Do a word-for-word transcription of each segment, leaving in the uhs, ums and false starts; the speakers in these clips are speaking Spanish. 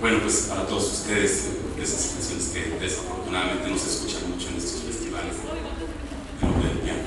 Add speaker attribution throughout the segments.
Speaker 1: Bueno, pues para todos ustedes, de esas canciones que desafortunadamente no se escuchan mucho en estos festivales, en nombre del piano.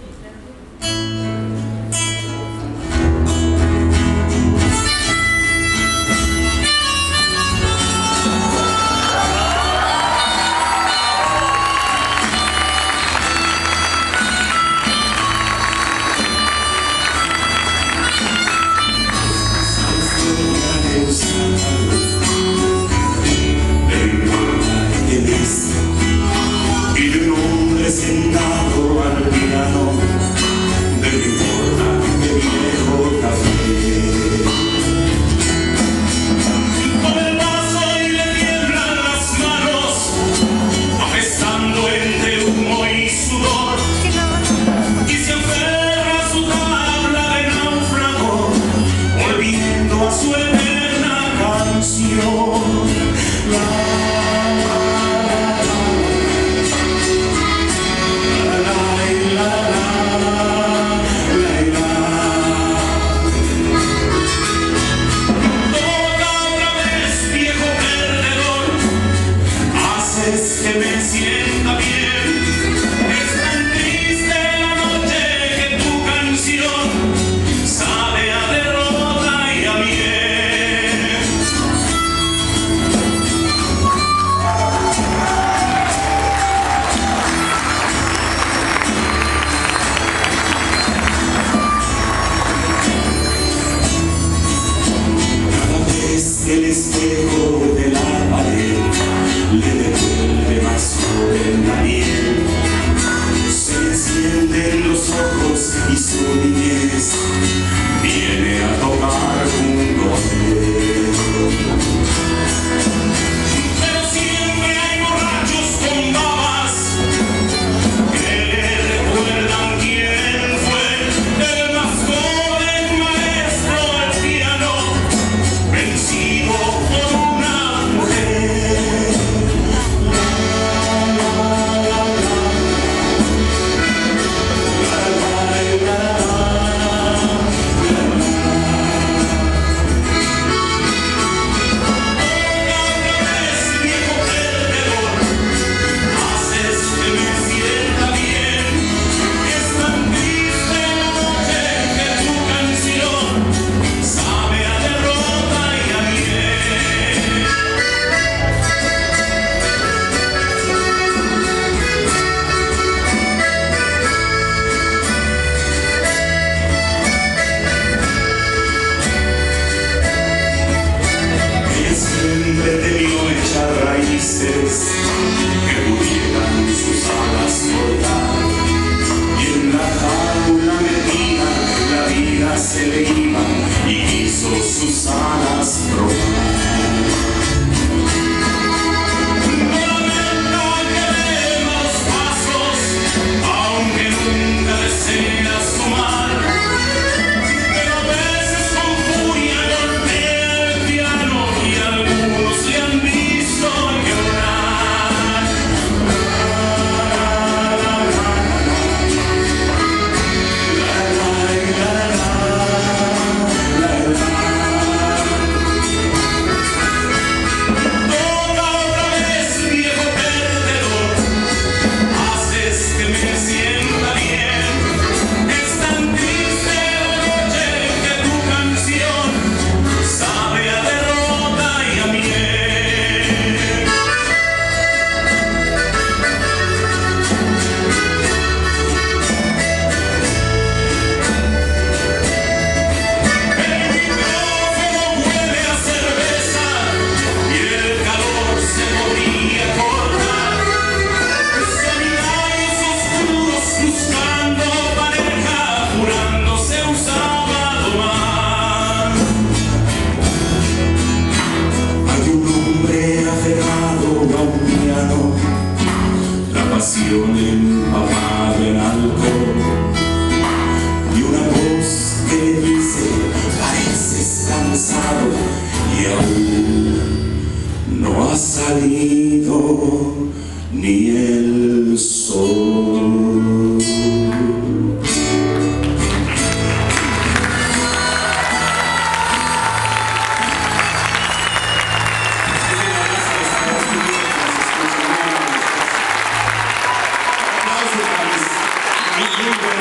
Speaker 2: Y de un hombre sentado al piano, de mi importa de viejo café. Con el vaso y le tiemblan las manos, apestando entre humo y sudor, y se aferra a su tabla de náufrago, volviendo a su eterna canción. La que me sienta bien, es tan triste la noche que tu canción sabe a derrota y a miel. Cada vez que el espejo de la pared le devuelve más joven la miel, se le encienden los ojos y su niñez viene a tocar junto a él. Pero siempre hay borrachos con babas que le recuerdan quién fue el más joven maestro del piano, vencido por una mujer. Que pudieran sus alas cortar, y en la jaula metida la vida se le iba y quiso sus alas probar. No lamenta que dé los pasos, aunque nunca desea su mal, pero a veces con furia golpea el piano y algunos le han visto llorar. Empapada en alcohol y una voz que le dice: pareces cansado y aún no ha salido ni el sol.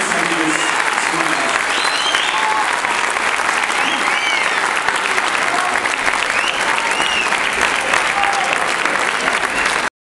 Speaker 2: años.